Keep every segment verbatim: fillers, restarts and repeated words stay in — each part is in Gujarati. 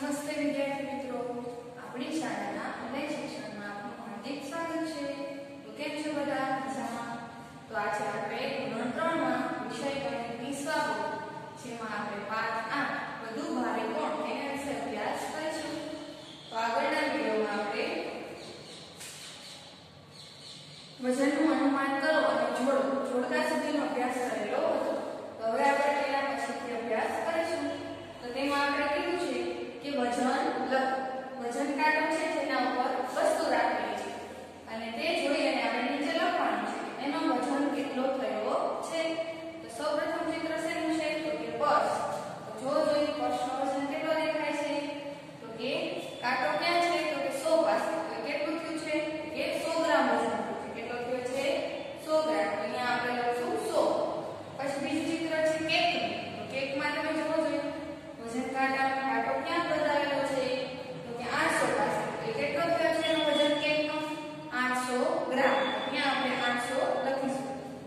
નમસ્તે વિદ્યાર્થી મિત્રો, આપણી શાળાના ઓનલાઈન શિક્ષણમાં આપનું હાર્દિક સ્વાગત છે। તો કેમ છો બધા? મજામાં? તો આજે આપણે ધોરણ ત્રણ માં વિષય ગણિત નિસ્વાબો જેમાં આપણે પાઠ આઠ વધુ ભારે કોણ એના વિશે અભ્યાસ કરીશું। તો આગળના વિડિયોમાં આપણે વજનનું અનુમાન કરો અને જોડો જોડકા સુધીનો અભ્યાસ કરેલો હતો। તો હવે આપણે તેના પછીથી અભ્યાસ કરીશું। તો તેમાં આપણે કીધું છે કે વજન લખ વજન કાંટો છે જેના ઉપર વસ્તુ રાખેલી છે અને તે જોઈ અને આપણે નીચે લખવાનું છે એનો વજન કેટલો થયો છે। તો સૌપ્રથમ ચિત્ર શેનું છે? તો કે પર્સ। તો જો જોઈ પર્સનો વજન કેટલો દેખાય છે? તો કે કાંટો ક્યાં છે? તો કે સો પાસે। તો કેટલું થયું છે? કે સો ગ્રામ વજન થયું છે। કેટલો થયો છે? સો ગ્રામ। તો અહીંયા આપણે લખશું સો। પછી બીજું ચિત્ર છે કેકનું। તો કેકમાં તમે જોવો જોઈએ વજન કાંટાનો કાંટો ક્યાં બતાવેલો છે? તો કે આઠસો પાસે। તો કેટલો થયો છે એનો વજન કેકનો? આઠસો ગ્રામ। અહીંયા આપણે આઠસો લખીશું।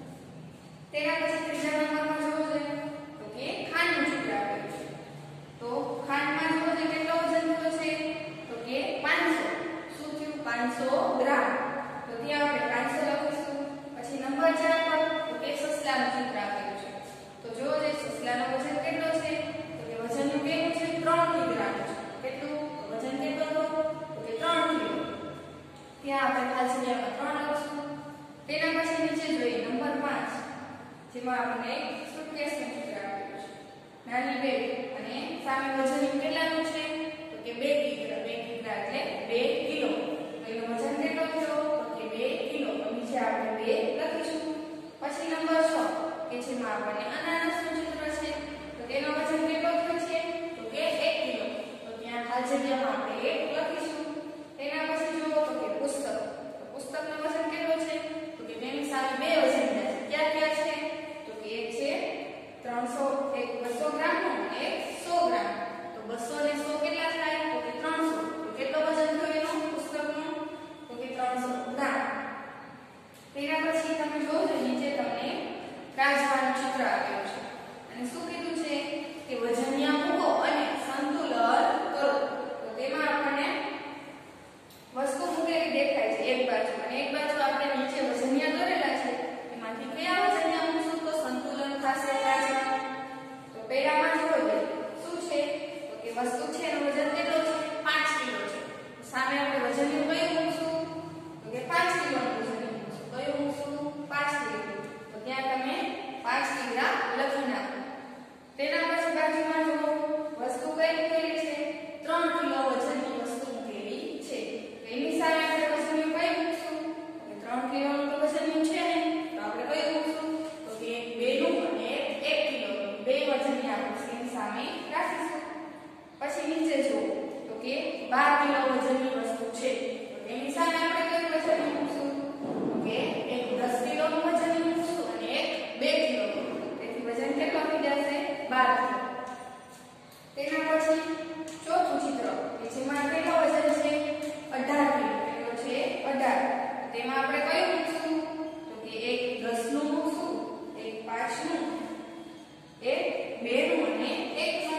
તેના પછી ત્રીજા નંબરમાં જોવો જોઈએ તો કે ખાંડનું ચિત્ર આપેલું છે। તો ખાંડમાં જોવો જોઈએ કેટલો વજન થયો છે? તો કે પાંચસો। શું થયું? પાંચસો ગ્રામ। તો ત્યાં આપણે પાંચસો લખીશું। પછી નંબર ચાર પર તો કે સસલાનું ચિત્ર આપેલું છે। તો જોવો જોઈએ સસલાનો વજન કેટલો છે? તો કે વજનનું કેવું છે? ત્રણ કિલોગ્રામ છે। કેટલું? વજન કેટલો હતો? તો કે ત્રણ કિલો। ત્યાં આપણે ખાલી જગ્યામાં ત્રણ લખશું। તેના પછી નીચે જોઈએ નંબર પાંચ જેમાં આપણે સુટકેસનું ચિત્ર આપેલું છે। નાની બેગ અને સામે વજન કેટલાનું છે? તો કે બે કિલો। બે કિલો એટલે બે કિલો। તો એનો વજન કેટલો થયો? તો કે બે કિલો। તો નીચે આપણે બે લખીશું। પછી નંબર છ કે જેમાં આપણને અનાનસનું ચિત્ર છે। તો તેનો વજન કેટલો થયો છે? તો કે એક કિલો। તો ત્યાં ખાલી જગ્યામાં આપણે એક લખીશું। તેના પછી જોવો તો કે પુસ્તક। તો પુસ્તકનો વજન કેટલો છે? તો કે તેની સામે બે વજન છે। ક્યાં ક્યાં છે? તો કે એક છે ત્રણસો એક બસો ગ્રામ અને એક સો ગ્રામ। તો બસો ને સો કેટલા થાય? તો કે ત્રણસો। તો કેટલો વજન થયો એનો પુસ્તકનો? તો કે ત્રણસો ગ્રામ। તેના પછી તમે જોજો નીચે તમને રાજવાનું ચિત્ર આપેલું છે અને શું કીધું છે કે વજનિયા મૂકો અને સંતુલન કરો। તો તેમાં આપણને વસ્તુ મૂકેલી દેખાય છે એક બાજુ અને એક બાજુ આપણે નીચે વજનિયા દોરેલા છે એમાંથી કયા વજનિયા મૂકશું તો સંતુલન થશે રાજમાં? તો પહેલામાં જોવો શું છે? તો કે વસ્તુ છે એનું વજન કેટલો છે? પાંચ કિલો છે। સામે આપણે વજનિયું કયું મૂકશું? તો કે પાંચ કિલોનું વજનિયું મૂકશું। કયું મૂકશું? પાંચ કિલો। તો ત્યાં તમે પાંચ કિગ્રા લખી નાખો। તેના પછી બાજુમાં જુઓ વસ્તુ કઈ મૂકેલી છે? ત્રણ કિલો વજનની વસ્તુ મૂકેલી છે। તો એની સામે આપણે વજનિયું કઈ મૂકશું? તો ત્રણ કિલોનું તો વજનિયું છે ને, તો આપણે કયું મૂકશું? તો કે બે નું અને એક કિલો બે વજનની આપણે એની સામે રાખીશું। પછી નીચે જુઓ તો કે બાર કિલો વજનની વસ્તુ છે। તો તેની સામે આપણે કયું વજનિયું મૂકશું? તો કે એક દસ કિલોનું વજનિયું મૂકશું અને એક બે કિલો। તેથી વજન કેટલો થઈ જશે? બાર કિલો। તેના પછી ચોથું ચિત્ર કે જેમાં કેટલો વજન છે? અઢાર કિલો। કેટલો છે? અઢાર। તેમાં આપણે કયું મૂકશું? તો કે એક દસ નું મૂકશું, એક પાંચ નું, એક બે નું અને એક નું।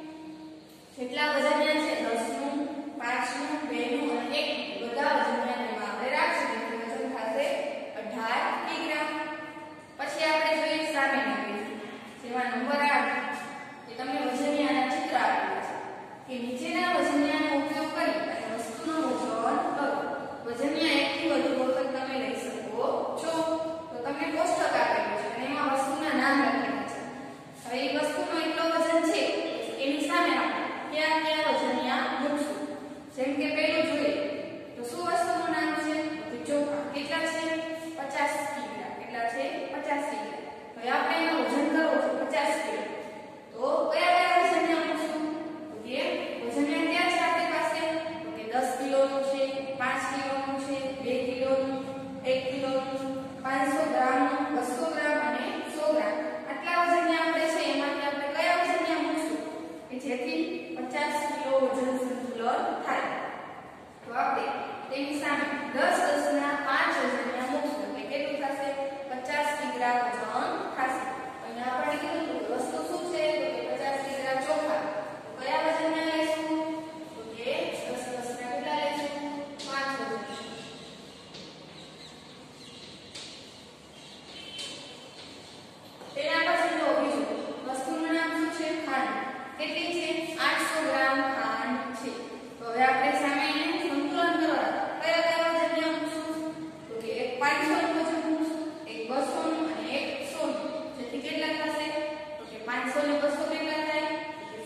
કેટલા વજનિયા છે? દસ નું, પાંચ નું, બે નું અને એક નું। બધા વજનિયા તેમાં આપણે રાખશું એટલે વજન થશે અઢાર કિગ્રા। પછી આપણે જોઈએ સામેની પેજ જેમાં નંબર આઠ કે તમને વજનિયાના ચિત્ર આપેલા છે કે નીચેના વજનિયાનો ઉપયોગ કરી અને વસ્તુનું વજન કરો। વજનિયા એક થી વધુ વખત તમે લઈ શકો છો। તો તમને કોષ્ટક આપેલું છે અને એમાં વસ્તુના નામ લખેલા છે। હવે એ વસ્તુનો એટલો વજન છે એની સામે આપણે કયા કયા વજનિયા મૂકશું? જેમ કે પહેલું જોઈએ તો શું વસ્તુનું નામ છે? તો ચોખા। કેટલા છે? પચાસ કિગ્રા। કેટલા છે? પચાસ કિગ્રા। હવે આપણે એનું વજન કરવું છે પચાસ કિલો। તો કયા કયા વજનિયા મૂકશું? તો કે વજનિયા ક્યાં છે આપણી પાસે? તો કે દસ કિલોનું છે, પાંચ કિલોનું છે, બે કિલોનું, એક કિલોનું, પાંચસો ગ્રામનું, બસો ગ્રામ અને સો ગ્રામ। આટલા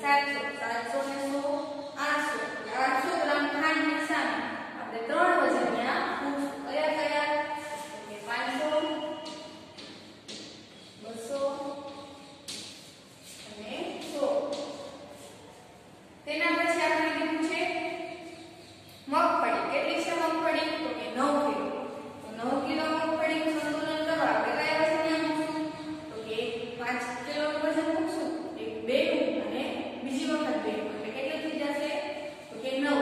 સાતસો સાતસો ને સો આઠસો આઠસો ગ્રામ ખાંડની સામે આપણે ત્રણ વજનિયા મૂકશું. કયા કયા? કે પાંચસો બસો અને સો. તેના પછી આપણે કીધું છે મગફળી. કેટલી છે મગફળી? તો કે નવ કિલો. તો નવ કિલો મગફળીનું સંતુલન કરવા આપણે કયા વજનિયા મૂકશું? તો કે પાંચ કિલોનું વજન મૂકશું. એક બે અને બીજી વખત બે. એટલે કેટલું થઈ જશે? તો કે નવ.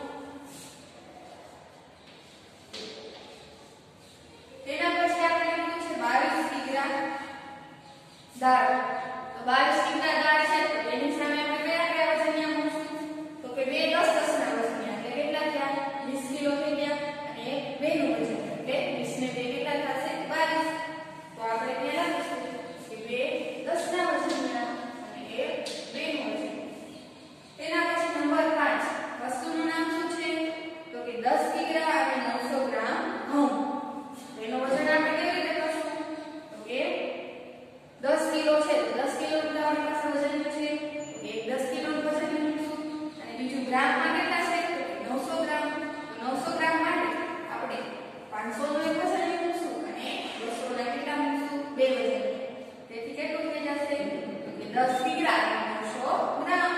તેના પછી આપણે કીધું છે બાવીસ કિગ્રા દાળ. તો બાવીસ કિગ્રા દાળ છે તો એની સામે આપણે કયા કયા વજનિયા મૂકશું? તો કે બે દસ દસ ના વજનિયા. એટલે કેટલા થયા? વીસ કિલો થઈ ગયા. અને એક બે નું વજન એટલે વીસ ને બે કેટલા થશે? બાવીસ. તો આપણે ત્યાં લખીશું કે બે દસ ના વજનિયા અને એક બે નું વજન. તેના પછી નંબર પાંચ વસ્તુનું નામ શું છે? તો કે દસ કિગ્રા અને નવસો ગ્રામ ઘઉં. એનું વજન આપણે કેવી રીતે કરશું? તો કે દસ કિલો છે તો દસ કિલો નું આપણી પાસે વજન છે તો કે દસ કિલો નું વજન મૂકશું. અને બીજું ગ્રામમાં કેટલા છે? તો કે નવસો ગ્રામ. તો નવસો ગ્રામ માટે આપણે પાંચસો નું એક વજન મૂકશું અને બસો ના કેટલા મૂકશું? બે વજન. તેથી કેટલું થઈ જશે? તો કે દસ કિગ્રા અને નવસો ગ્રામ.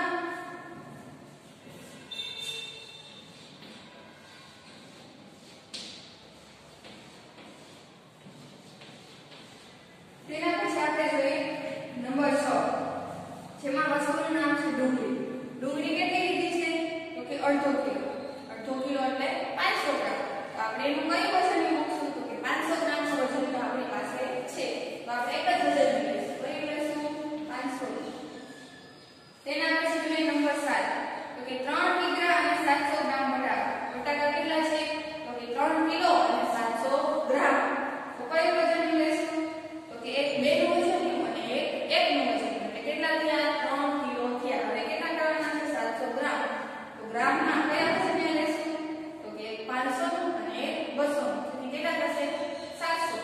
તેના પછી આપણે જોઈએ નંબર છ જેમાં વસ્તુનું નામ છે ડુંગળી. ડુંગળી કેટલી લીધી છે? તો કે અડધો કિલો. અડધો કિલો એટલે પાંચસો ગ્રામ. તો આપણે એનું કયું વજન મૂકશું? તો કે પાંચસો ગ્રામ નું વજન તો આપણી પાસે છે. તો આપણે એક જ વજન લઈશું. કયું લઈશું? પાંચસો. તેના પછી જોઈએ નંબર સાત તો કે ત્રણ કિગ્રા અને સાતસો ગ્રામ બટાકા. બટાકા કેટલા છે? તો કે ત્રણ કિલો અને સાતસો ગ્રામ. તો કયું વજન લઈશું? એક બે નું વજન અને એક એક નું વજન. એટલે કેટલા થયા? ત્રણ કિલો થયા. હવે કેટલા કરવાના છે? સાતસો ગ્રામ. તો ગ્રામમાં કયા વજન લેશું? તો કે એક પાંચસો નું અને એક બસો નું. તેથી કેટલા થશે? સાતસો.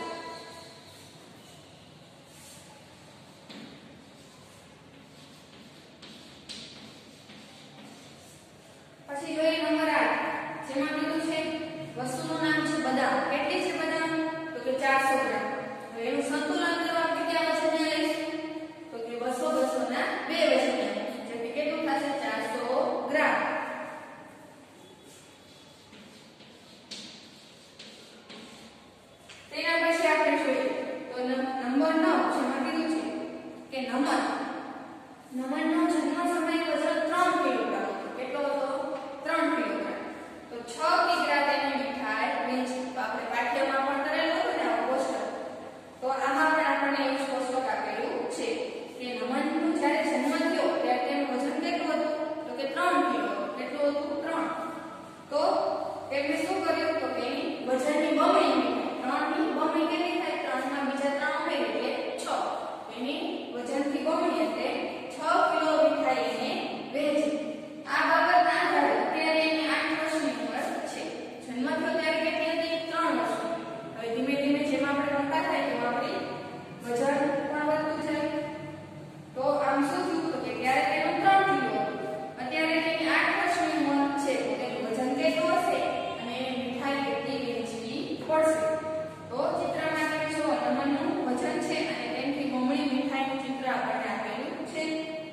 પછી જોઈએ નંબર આઠ જેમાં કીધું છે વસ્તુનું નામ છે બદામ. કેટલી છે બદામ? તો કે ચારસો ગ્રામ. હવે એનું સંતુલન કરવા આપણે કયા વજનિયા લઈશું? તો કે બસો બસો ના બે વજનિયા. જેથી કેટલું થશે? ચારસો ગ્રામ. તેના પછી આપણે જોઈએ તો નંબર નવ જેમાં કીધું છે કે નમન. નમનનો જન્મ સમય વજન ત્રણ કિલોગ્રામ. કેટલો હતો? ત્રણ કિલોગ્રામ. તો છ કિગ્રા તેની મીઠાઈ વેચી. તો આપણે પાઠ્યમાં પણ કરેલું હતું ને આવો કોષ્ટક. તો આમાં પણ આપણને એવું કોષ્ટક આપેલું છે કે નમનનું જ્યારે જન્મ થયો ત્યારે તેનું વજન કેટલું હતું? તો કે ત્રણ કિલો. કેટલું હતું? ત્રણ. તો તેમણે શું કર્યું? તો તેની વજનની બમણી ત્રણ ની બમણી કેટલી થાય? ત્રણ માં બીજા ત્રણ ઉમેરી એટલે છ. એની વજનથી બમણી એટલે છ કિલો મીઠાઈ એને વેચી. આ બાબતના આધારે અત્યારે એની આઠ વર્ષની ઉંમર છે. જન્મ થયો ત્યારે કેટલી હતી? ત્રણ વર્ષની. હવે ધીમે ધીમે જેમ આપણે મોટા થાય તેમ આપણી વજન પણ વધતું જાય. તો આમ શું થયું? તો કે ત્યારે તેનું ત્રણ કિલો હતું. અત્યારે તેની આઠ વર્ષની ઉંમર છે તો તેનું વજન કેટલું હશે અને મીઠાઈ કેટલી વેચવી પડશે? તો ચિત્રમાં તમે જો નમનનું વજન છે અને તેનાથી બમણી મીઠાઈનું ચિત્ર આપણને આપેલું છે.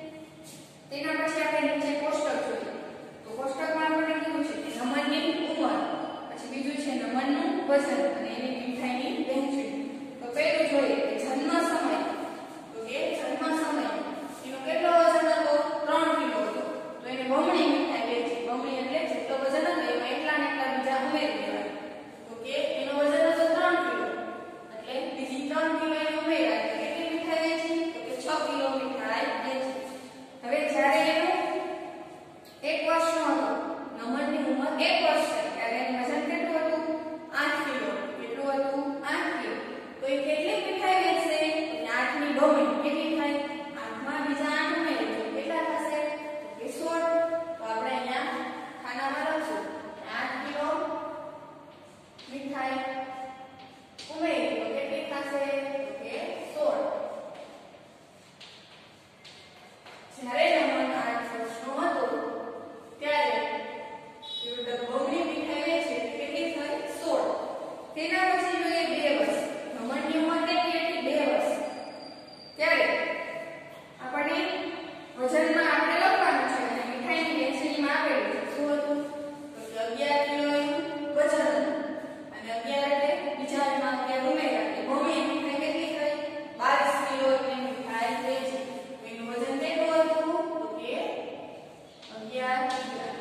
તેના પછી આપણે નીચે કોષ્ટક જોઈએ. તો કોષ્ટકમાં આપણે કીધું છે કે નમનની ઉંમર, પછી બીજું છે નમનનું વજન અને એની મીઠાઈની વહેંચણી. તો પહેલું જોઈએ કે જન્મ સમય. તો કે જન્મ સમય એનો કેટલો વજન હતો? ત્રણ કિલો હતો. તો એને બમણી મીઠાઈ વેચી. બમણી એટલે જેટલો વજન હતો એમાં એટલા ને એટલા બીજા ઉમેરી દેવાય. તો કે એનો વજન હતો ત્રણ કિલો એટલે બીજી ત્રણ કિલો એને ઉમેરાય. કેટલી મીઠાઈ વેચી? તો કે છ કિલો મીઠાઈ વેચી. હવે જ્યારે એનું એક વર્ષનો હતો, નમનની ઉંમર એક વર્ષ છે ત્યારે એનું વજન કેટલું હતું? આઠ કિલો. કેટલું હતું? આઠ કિલો. તો એ કેટલી મીઠાઈ વેચશે? તો આઠ ની બમણી. કેટલી થાય? આઠ માં બીજા આઠ ઉમેરી તો કેટલા થશે? તો કે સોળ. તો આપણે અહીંયા ખાનામાં લખશું આઠ કિલો મીઠાઈ ઉમેરી તો કેટલી થશે? તો કે સોળ. જ્યારે નમન આઠ તેના પછી જોઈએ બે વર્ષ. ભમણની ઉંમર કેટલી હતી? બે વર્ષ. ત્યારે આપણે વજનમાં આપણે લખવાનું છે અને મીઠાઈની વેચણીમાં આપેલું છે. શું હતું? તો કે અગિયાર કિલો એનું વજન હતું અને અગિયાર એટલે બીજામાં અગિયાર ઉમેર્યા એટલે ભમણી મીઠાઈ કેટલી થઈ? બાવીસ કિલો એની મીઠાઈ વેચી. એનું વજન કેટલું હતું? તો કે અગિયાર કિલો.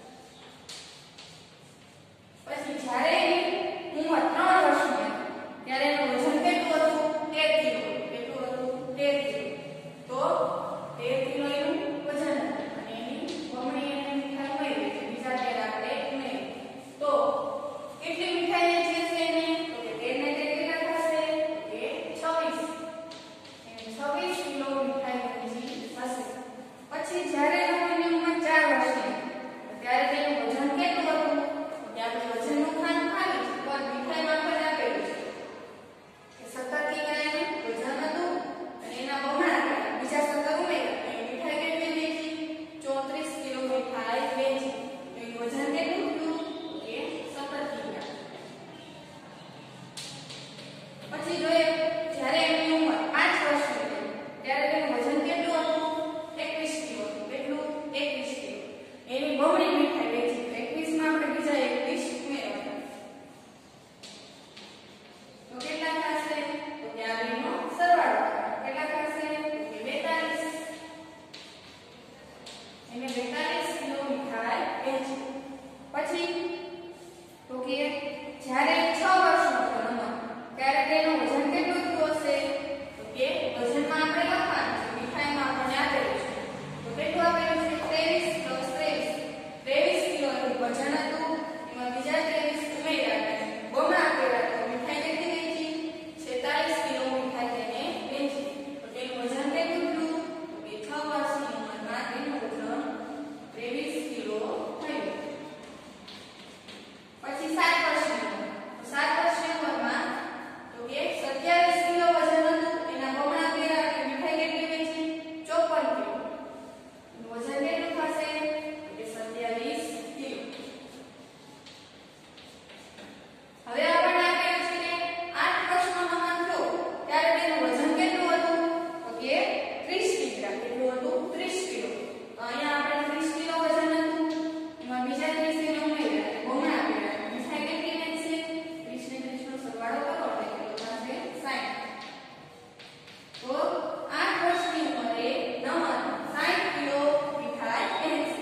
પછી જ્યારે એની ઉંમર ત્રણ વર્ષની હતી ત્યારે એનું વજન કેટલું હતું? તેર કિલો. કેટલું હતું? તેર કિલો. તો તેર કિલો એનું વજન હતું અને એની ભમણી એને મીઠાઈ ઉમેરી છે. બીજા તેર આપણે ઉમેરી. તો કેટલી મીઠાઈ વેચી છે એને? તો કે તેર ને તેર કેટલા થશે? તો કે છવ્વીસ. એને છવ્વીસ કિલો મીઠાઈ વેચી હશે. પછી જ્યારે એની ઉંમર ચાર વર્ષની હતી ત્યારે તેનું વજન કેટલું હતું? તો કે આપણે વજનનું ખાન ખાલી છે પણ મીઠાઈમાં પણ આપેલું છે કે સત્તર કિલો એનું વજન હતું અને એના બમણા કર્યા. બીજા સત્તર ઉમેર્યા. એ મીઠાઈ કેટલી વેચી? ચોત્રીસ કિલો મીઠાઈ વેચી. તો એનું વજન કેટલું થયું? કે સત્તર કિલો. પછી જોઈએ જ્યારે એની ઉંમર પાંચ વર્ષની હતી ત્યારે તેનું વજન કેટલું હતું? એકવીસ કિલો હતું. કેટલું? એકવીસ કિલો. એની બમણી મીઠાઈ વેચી. તો એકવીસ માં આપણે બીજા એકવીસ ઉમેરવાના. તો કેટલા થશે? તો કે આ બેનો સરવાળો કરો. કેટલા થશે? તો કે બેતાલીસ. એને બેતાલીસ કિલો મીઠાઈ વેચી. પછી તો કે જ્યારે છ વર્ષનો હતો ત્યારે તેનું વજન કેટલું થયું હશે? તો કે વજનમાં આપણે લખવાનું છે. મીઠાઈમાં આપણને આપેલું છે. તો કેટલું આપેલું છે? ત્રેવીસ પ્લસ ત્રેવીસ. ત્રેવીસ કિલો એનું વજન હતું. એમાં બીજા ત્રેવીસ ઉમેર્યા. બમણા કર્યા તો મીઠાઈ કેટલી વેચી? છેતાલીસ કિલો મીઠાઈ તેને વેચી. તો તેનું વજન કેટલું થયું? તો કે છ વર્ષની ઉંમરમાં તેનું વજન ત્રેવીસ કિલો થયું. પછી સાત વર્ષની ઉંમર. તો સાત વર્ષની ઉંમરમાં તો કે સત્યાવીસ કિલો વજન હતું. એના બમણા કર્યા એટલે મીઠાઈ કેટલી વેચી? ચોપન કિલો. એનું વજન કેટલું થશે? તો કે સત્યાવીસ કિલો. હવે આપણને આપેલું છે કે આઠ વર્ષનો મહાન થયો ત્યારે તેનું વજન કેટલું હતું? તો કે ત્રીસ કિલો. કેટલું હતું? ત્રીસ કિલો. તો અહીંયા આપણે ત્રીસ કિલો વજન હતું. એમાં બીજા ત્રીસ કિલો ઉમેર્યા એટલે બમણા કર્યા. મીઠાઈ કેટલી વેચશે? ત્રીસ ને ત્રીસ નો સરવાળો કરો એટલે કેટલું થશે? સાઠ. તો આઠ વર્ષની ઉંમરે નમન સાઠ કિલો મીઠાઈ વેચશે.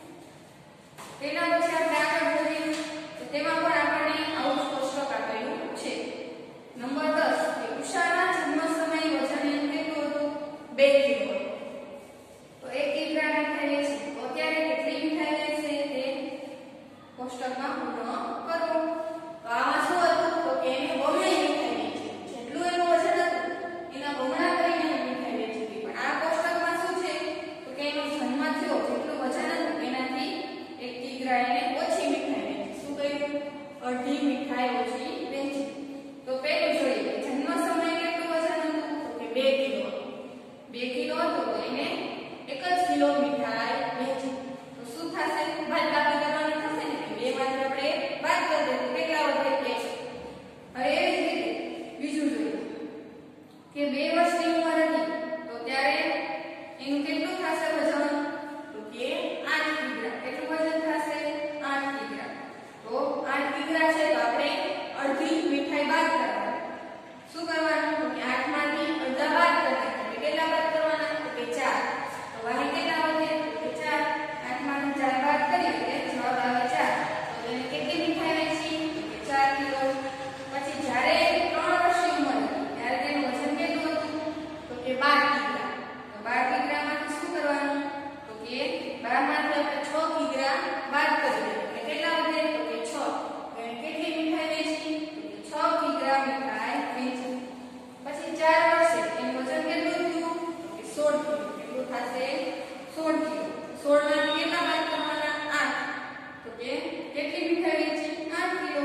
તેના પછી આપણે આગળ વધીએ તો તેમાં પણ આપણને આવું કોષ્ટક આપેલું છે. નંબર દસ કે ઉષાના જન્મ સમયે વજન એનું કેટલું હતું? બે કિલો. તો એક કિગ્રા મીઠાઈ વેચી. તો અત્યારે કેટલી મીઠાઈ વેચશે તે કોષ્ટકમાં પૂર્ણ કરો. તો આમાં શું હતું? તો કે એને બમણી મીઠાઈ વેચી. જેટલું એનું વજન હતું એના બમણા કરીને મીઠાઈ વેચી હતી. પણ આ કોષ્ટકમાં શું છે? તો કે એનો જન્મ થયો જેટલું વજન હતું એનાથી એક કિગ્રા એને ઓછી મીઠાઈ વેચી. શું કર્યું? અડધી મીઠાઈ ઓછી વેચી. તો પહેલું જોઈએ જન્મ સમયે કેટલું વજન હતું? તો કે બે કિલો. બે કિલો હતું તો એને એક જ કિલો મીઠાઈ વેચી. તો શું થશે? બાદબાકી કરવાની થશે ને. બે માંથી આપણે બાદ કરી દઈએ તો કેટલા વધે? એક. હવે એવી જ રીતે બીજું જોઈએ કે બે વર્ષની ઉંમર હતી તો ત્યારે એનું કેટલું થશે વજન? તો કે આઠ કિગ્રા. કેટલું વજન થશે? આઠ કિગ્રા. તો આઠ કિગ્રા છે તો આપણે અડધી મીઠાઈ બાદ કરવાની. શું કરવાનું? તો કે આઠ માંથી અડધા બાદ કરવાના. એટલે કેટલા બાદ કરવાના? તો કે ચાર. તો વાહી કેટલા વધે? તો કે ચાર. આઠ માંથી ચાર બાદ કરીએ એટલે જવાબ આવે ચાર. તો એને કેટલી મીઠાઈ વેચી? તો કે ચાર કિલો. પછી જ્યારે ત્રણ વર્ષની ઉંમર હતી ત્યારે તેનું વજન કેટલું હતું? તો કે બાર કિગ્રા. તો બાર કિગ્રામાંથી શું કરવાનું? તો કે બાર માંથી આપણે છ કિગ્રા બાદ કરીએ એટલે કેટલા વધે? તો કે છ. તો એને કેટલી મીઠાઈ વેચી? તો કે છ કિગ્રા મીઠાઈ વેચી. પછી ચાર વર્ષે એનું વજન કેટલું થયું? તો કે સોળ કિલો. કેટલું થશે? સોળ કિલો. સોળ માંથી કેટલા બાદ કરવાના? આઠ. તો કે કેટલી મીઠાઈ વેચી? આઠ કિલો.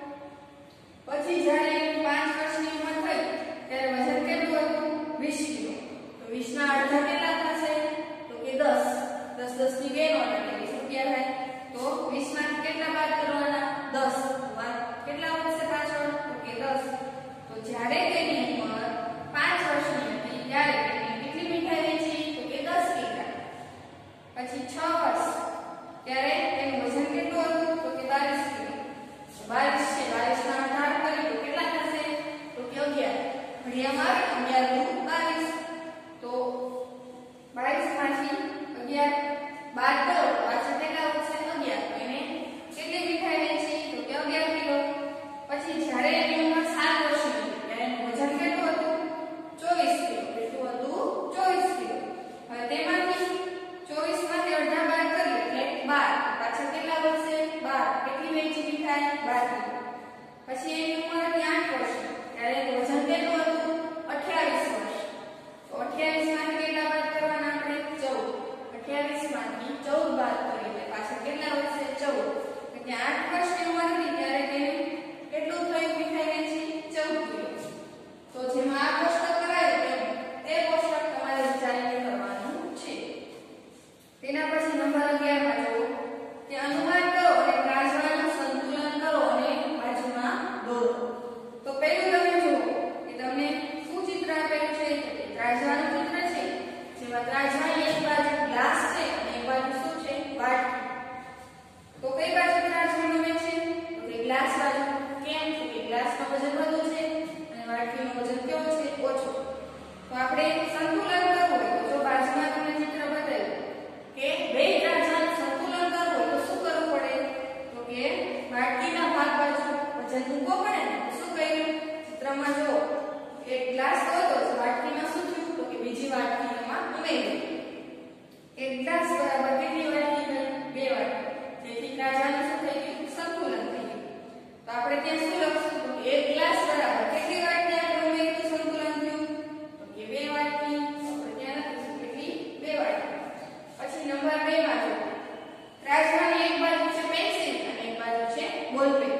પછી જ્યારે એની પાંચ વર્ષની ઉંમર થઈ ત્યારે વજન કેટલું હતું? વીસ કિલો. તો વીસ ના અડધા કેટલા થશે? તો કે દસ. દસ દસ ની બે નોટ એટલે વીસ રૂપિયા થાય. તો વીસ માંથી કેટલા બાદ કરવાના? દસ. કેટલા વધશે પાછળ? જ્યારે તેની ઉંમર પાંચ વર્ષની હતી ત્યારે તેને કેટલી મીઠાઈ વેચી? તો કે દસ કિલો. પછી છ વર્ષ ત્યારે તેનું વજન કેટલું હતું? તો કે બાવીસ કિલો. બાવીસ છે, બાવીસ ના અઢાર કરી તો કેટલા થશે? તો કે અગિયાર. ઘડિયામાં અગિયાર નું બાવીસ. તો બાવીસ માંથી અગિયાર બાદ કરો તો પાછળ કેટલા વધશે? અગિયાર. તો એને કેટલી મીઠાઈ વેચી? તો કે અગિયાર કિલો. પછી જ્યારે એની ઉંમર સાત વર્ષની હતી ત્યારે એનું વજન કેટલું હતું? ચોવીસ કિલો. કેટલું હતું? ચોવીસ કિલો. હવે તેમાંથી ચોવીસ માંથી અડધા બાદ કરીએ એટલે બાર. પાછળ કેટલા વધશે? બાર. કેટલી વેચી મીઠાઈ? બાર કિલો. પછી એની ઉંમર હતી આઠ વર્ષની ત્યારે એનું વજન કેટલું હતું? અઠ્યાવીસ વર્ષ. તો અઠ્યાવીસ માંથી કેટલા બાદ કરવાના આપણે? ચૌદ. અઠ્યાવીસ માંથી ચૌદ બાદ કરીએ એટલે પાછળ કેટલા વધશે? ચૌદ. એટલે આઠ વર્ષની ઉંમર હતી ત્યારે તેને કેટલું થયું મીઠાઈ વેચી? ચૌદ કિલો. તો જેમાં આ કોષ્ટક કરાયું તેમ તે કોષ્ટક તમારે વિચારીને કરવાનું છે. તેના પછી નંબર અગિયાર માં જુઓ કે અનુમાન કરો અને ત્રાજવાનું સંતુલન કરો અને બાજુમાં દોરો. તો પહેલું તમે જુઓ કે તમને શું ચિત્ર આપેલું છે? ત્રાજવાનું ચિત્ર છે જેમાં ત્રાજવાની એક બાજુ ગ્લાસ છે અને એક બાજુ શું છે? વાટકી. તો કઈ બાજુ ત્રાજવાનું નમે છે? તો કે ગ્લાસ બાજુ. કેમ? તો કે ગ્લાસનું વજન વધુ છે અને વાટકીનું વજન કેવું છે? ઓછું. તો આપણે સંતુલન કરવું હોય તો જો બાજુમાં તમને ચિત્ર બતાવ્યું કે બે ત્રાજવાનું સંતુલન કરવું હોય તો શું કરવું પડે? તો કે વાટકીના ભાગ બાજુ વજન મૂકવો પડે ને. તો શું કર્યું? ચિત્રમાં જો એક ગ્લાસ હતો તો વાટકીમાં શું થયું? તો કે બીજી વાટકી એમાં ઉમેરી. એક ગ્લાસ બરાબર કેટલી વાટકી થઈ? બે વાટકી. તેથી ત્રાજવાનું શું થઈ ગયું? સંતુલન થઈ ગયું. તો આપણે ત્યાં શું લખશું? તો કે એક ગ્લાસ બરાબર કેટલી વાટકી આપણે ઉમેરી તો સંતુલન થયું? તો કે બે વાટકી. આપણે ત્યાં લખીશું કેટલી? બે વાટકી. પછી નંબર બે માં જો ત્રાજવાની એક બાજુ છે પેન્સિલ અને એક બાજુ છે બોલપેન.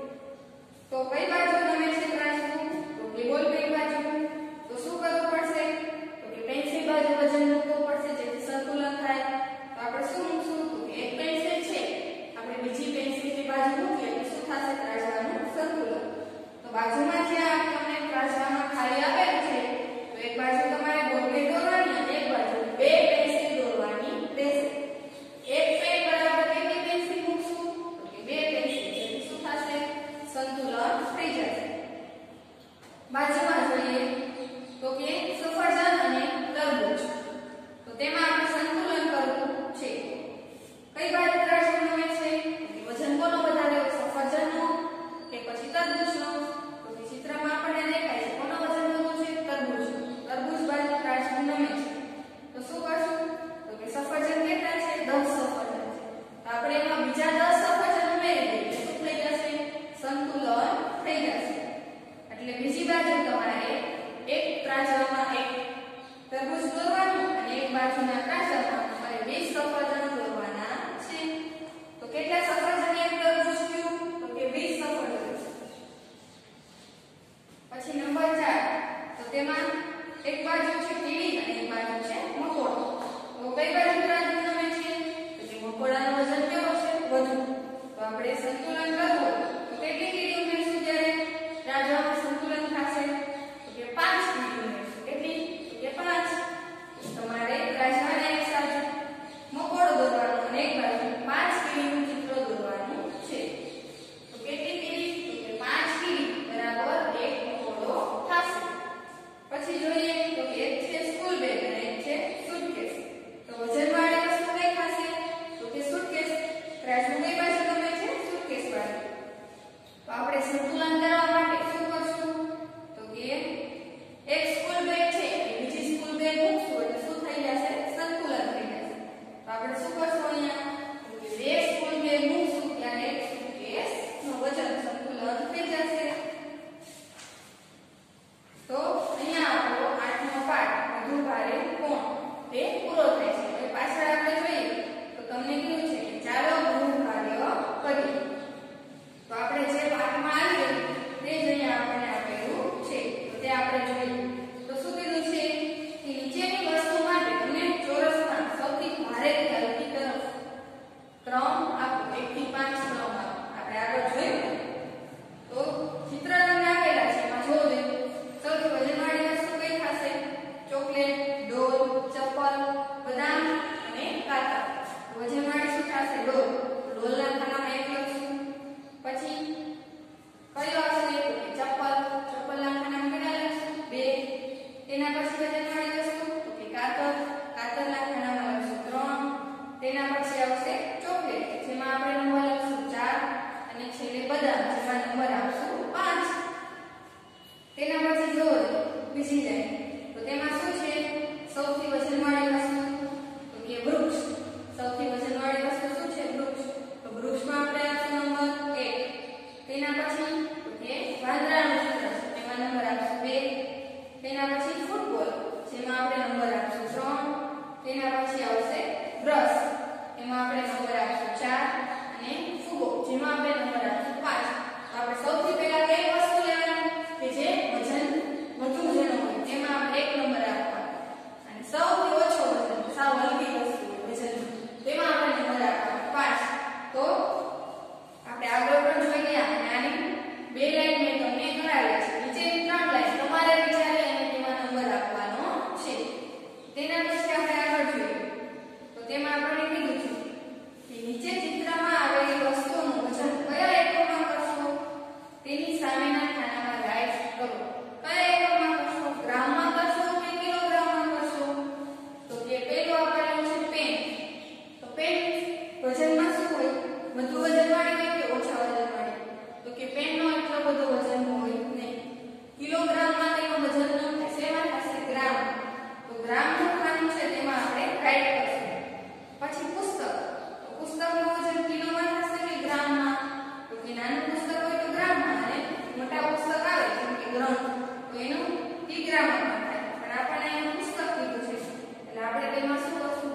તો કઈ બાજુ નમે છે ત્રાજવું? તો કે બોલપેન બાજુ. તો શું કરવું પડશે? તો કે પેન્સિલ બાજુ વજન મૂકવું પડશે જેથી સંતુલન થાય. તો આપણે શું મૂકશું? તો કે એક પેન્સિલ છે આપણે બીજી પેન્સિલની બાજુ મૂકીએ તો શું થશે? ત્રાજવાનું સંતુલન. તો બાજુમાં જે આ તમને ત્રાજવામાં ખાલી આપેલું છે તો એક બાજુ તમારે બોલપેન દોરવાની અને એક બાજુ બે પેન્સિલ દોરવાની રહેશે. એક પેન બરાબર કેટલી પેન્સિલ મૂકશું? તો કે બે પેન્સિલ. જેથી શું થશે? સંતુલન થઈ જશે. બાજુમાં જોઈએ તો કે સફરજન અને તરબૂચ. તો તેમાં આપણે સંતુલન કરવું છે. કઈ બાજુ ત્રાજવું નમે છે? વજન કોનો વધારે હોય? સફરજનનો કે પછી તરબૂચનો? તો કે ચિત્રમાં આપણને દેખાય છે કોનો વજન વધુ છે? તરબૂચનું. તરબૂચ બાજુ ત્રાજવું નમે છે. તો શું કરશું? તો કે સફરજન કેટલા છે? દસ સફરજન છે. તો આપણે એમાં બીજા દસ સફરજન ઉમેરી દઈએ શું થઈ જશે? સંતુલન થઈ જશે. એટલે બીજી બાજુ તમારે એક ત્રાજવામાં એક તરબૂચ દોરવાનું અને એક બાજુના ત્રાજવામાં તમારે બે સફરજન દોરવાના છે. તો કેટલા સફરજન એક તરબૂચ થયું? તો કે વીસ સફરજન. પછી નંબર ચાર તો તેમાં એક બાજુ છે કીડી અને એક બાજુ છે મકોડો. તો કઈ બાજુ ત્રાજવું નમે છે? તો કે મકોડાનું વજન કેવું છે? વધુ. તો આપણે સંતુલન કરવું હોય તો કેટલી કીડી ઉમેરશું ત્યારે ત્રાજવામાં સંતુલન થશે? તો કે પાંચ કીડી ઉમેરશું. કેટલી? તો કે પાંચ. તમારે ત્રાજવાને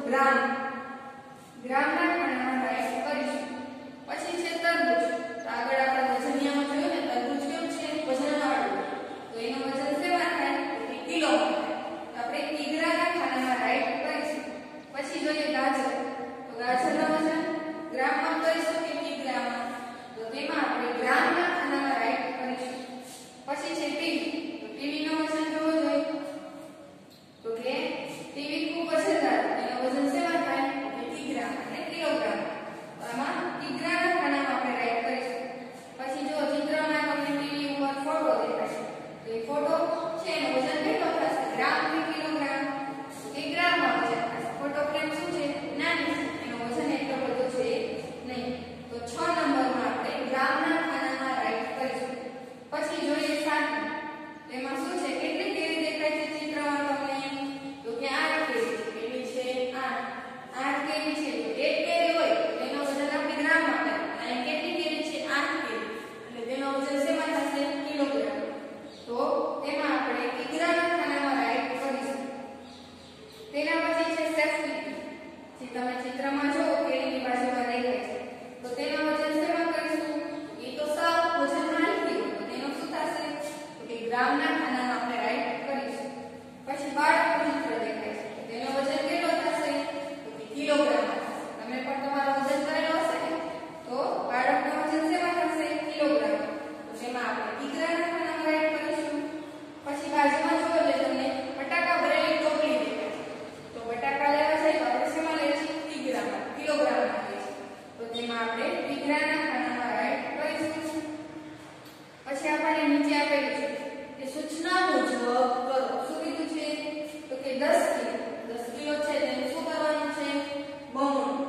ગ્રામ ગ્રામના ખાનામાં રાઈટ કરીશું. પછી છે તરબૂચ. તો આગળ આપણે વજનિયામાં જોયું ને તરબૂચ કેવું છે વજનવાળું. તો એનું વજન કેવા થાય કે કિલોમાં થાય. તો આપણે કિગ્રાના ખાનામાં રાઈટ કરીશું. પછી જોઈએ ગાજર. તો ગાજરનું વજન ગ્રામમાં કરીશું કે કિગ્રામાં. તો તેમાં આપણે ગ્રામના ખાનામાં રાઈટ કરીશું. પછી છે ટીવી. તો ટીવી નું વજન જોવો જોઈએ. તો કે ટીવી ખૂબ વજનદાર. એનું વજન કેવા થાય કે કિગ્રા એટલે કિલોગ્રામ. તો આમાં કિગ્રાના ખાનામાં આપણે રાઈટ કરીશું. પછી જો ચિત્રમાં તમને ટીવી ઉપર ફોટો દેખાય તો એ ફોટો છે એનું વજન કેટલો થશે ગ્રામ કે કિલોગ્રામ. કિગ્રામાં વજન થશે. ફોટો ફ્રેમ શું છે નાની છે. એનું વજન એટલો બધો છે નહીં. તો છ નંબરમાં આપણે ગ્રામના ખાનામાં રાઈટ કરીશું. પછી જોઈએ સાત. એમાં શું છે કેટલી કેરી દેખાય છે ચિત્રમાં તમને. તો કે આઠ કેરી. કેટલી છે આઠ. આઠ કેરી છે. તો એક કેરી હોય એનો વજન આપણે ગ્રામમાં થાય. અને કેટલી કેરી છે આઠ કેરી. એટલે તેનો વજન શેમાં થશે કિલોગ્રામ. તો તેમાં આપણે કિગ્રાના ખાનામાં રાઈટ કરીશું. તેના પછી છે સેફ્ટી. જે તમે ચિત્રમાં જો કેરીની બાજુમાં દેખાય છે. તો તેનો વજન શેમાં કરીશું. એ તો સાવ વજનમાં નથી. તો તેનો શું થશે તો કે ગ્રામના ખાનામાં આપણે રાઈટ કરીશું. પછી બાળકનું ચિત્ર દેખાય છે. તેનો વજન કેટલો થશે તો કે કિલોગ્રામમાં થશે. તમે પણ તમારું વજન કરેલો હશે ને. તો બાળકનું વજન શેમાં થશે કિલોગ્રામ. તો તેમાં આપણે કિગ્રાના ખાનામાં રાઈટ કરીશું. પછી બાજુમાં જો એટલે તમને બટાકા ભરેલી ટોપલી દેખાય છે. તો બટાકા લેવા જાય તો આપણે શેમાં લઈશું કિગ્રામાં કિલોગ્રામમાં લઈશું. તો તેમાં આપણે કિગ્રાના ખાનામાં રાઈટ કરીશું. પછી આપણને નીચે આપેલું છે કે સૂચના મુજબ કરો. શું કીધું છે તો કે દસ કિલો. દસ કિલો છે તેને શું કરવાનું છે બમણું.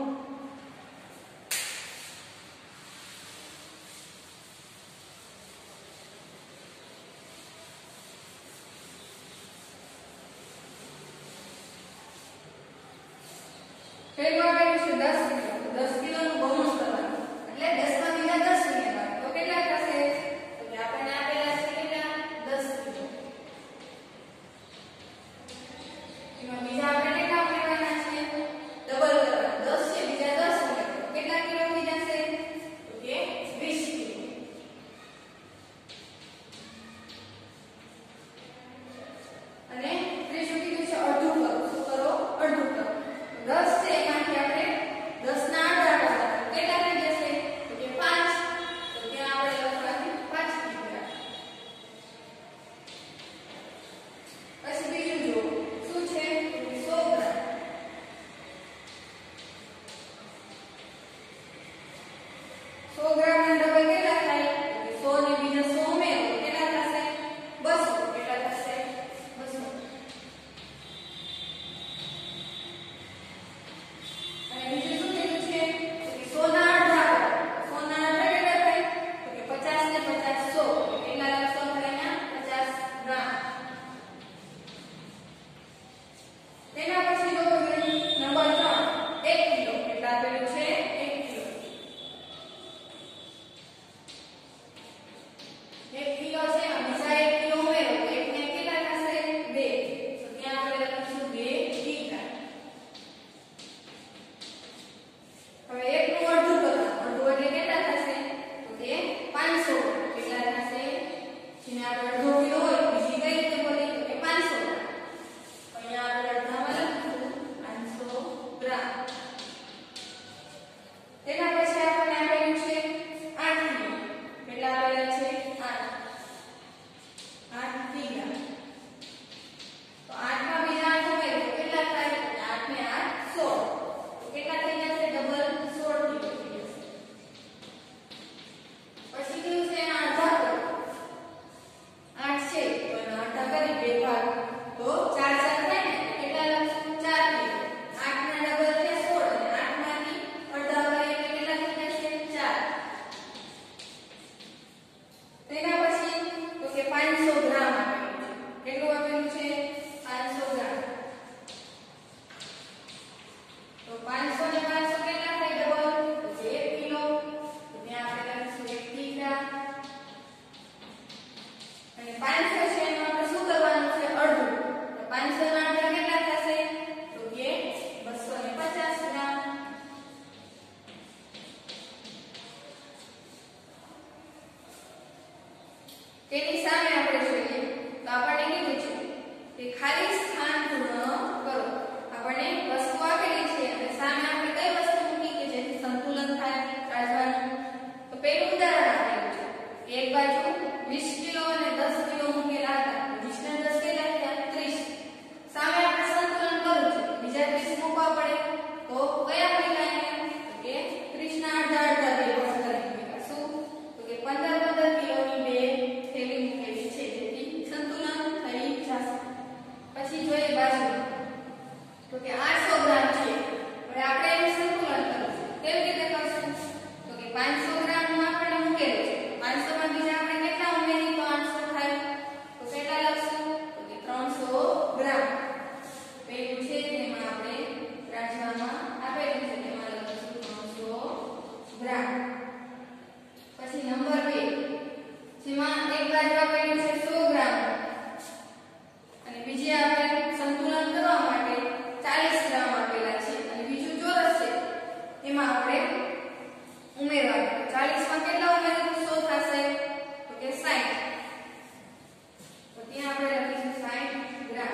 પેલું આપેલું છે દસ કિલો. દસ કિલોનું બમણું કરવાનું. એટલે દસ માં બીજા દસ ઉમેરવાના. તો કેટલા થશે તો કે આપણને આપેલા છે કેટલા દસ કિલો. એમાં બીજા આપણે કેટલા ઉમેરવાના છે ડબલ કરવાના. દસ છે બીજા દસ ઉમેરવાના. કેટલા કિલો થઈ જશે તો કે વીસ કિલો. અને ત્રીજું કીધું છે અડધું કરો. શું કરો અડધું કરો. દસ છે એમાંથી આપણે દસ ના અડધા કરવાના. કેટલા થઈ જશે તો કે પાંચ. તો ત્યાં આપણે લખવાનું પાંચ કિગ્રા. પછી બીજું જો શું છે તો કે સો ગ્રામ. સો ગ્રામ ના ડબલ કેટલા થાય તો કે સો ને બીજા સો ઉમેરો તો કેટલા થશે બસો. કેટલા થશે બસો. અને બીજું શું કીધું છે તો કે સો ના અડધા કરો. સો ના અડધા કેટલા થાય તો કે પચાસ ને પચાસ સો. કેટલા લખશો આપણે અહીંયા પચાસ ગ્રામ. તેના પછી જો નંબર ત્રણ એક કિલો. કેટલા આપેલું છે એક કિલો. એક કિલો છે એમાં બીજા એક કિલો ઉમેરો તો એક ને કેટલા થશે બે. તો ત્યાં આપણે લખીશું બે કિગ્રા. હવે એક નું અડધું કરવાનું. અડધું એટલે કેટલા થશે તો કે પાંચસો. કેટલા થશે જેને આપણે અડધો કિલો હોય બીજી કઈ રીતે બોલી તો કે પાંચસો ગ્રામ. અહીંયા આપણે અડધામાં લખીશું પાંચસો ગ્રામ. તેના પછી આપણને આપેલું છે આઠ કિલો. કેટલા આપેલા છે આઠ. આઠ કિગ્રા. તો આઠ માં બીજા આઠ ઉમેરો તો કેટલા થાય આઠ ને આઠ સોળ. તો કેટલા થઈ જશે ડબલ સોળ કિલો થઈ જશે. પછી કયું છે એના અડધા કરો. આઠ છે તો એના અડધા કરી બે ભાગ તો ચાર ચાર થાય ને કેટલા લખશું ચાર કિલો. આઠ ના ડબલ છે સોળ. તો કયા મૂક્યા તો કે ત્રીસ ના અડધા અડધા બે પંદર મૂક્યા શું તો કે પંદર પંદર કિલોની બે થેલી મૂકેલી છે જેથી સંતુલન થઈ જશે પછી જોઈએ બાજુ તો કે આઠસો ગ્રામ છે હવે આપણે એનું સંતુલન કરવું છે કેવી રીતે કરશું તો કે પાંચસો ગ્રામ નું આપણે મૂકેલું છે પાંચસો માં બીજા આપણે કેટલા ઉમેરી તો આઠસો થાય તો કેટલા લખશું તો કે ત્રણસો ગ્રામ પેલું છે તેમાં આપણે રાજ્યમાં આપેલું છે તેમાં લખીશું ત્રણસો ગ્રામ પછી નંબર બે જેમાં એક બાજુ આપેલું છે સો ગ્રામ અને બીજી આપણે સંતુલન કરવા માટે ચાલીસ ગ્રામ આપેલા છે અને બીજું ચોરસ છે એમાં આપણે ઉમેરવા ચાલીસ માં કેટલા ઉમેરીએ તો સો થશે તો કે સાઠ તો ત્યાં આપણે લખીશું સાઠ ગ્રામ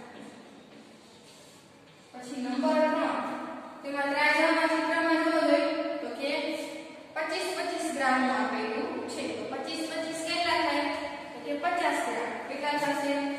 પછી નંબર ત્રણ તેમાં ત્રાજવામાં ચિત્રમાં જોવો જોઈએ તો કે પચીસ પચીસ ગ્રામ નું આપેલું છે તો પચીસ પચીસ કેટલા થાય તો કે પચાસ ગ્રામ કેટલા થશે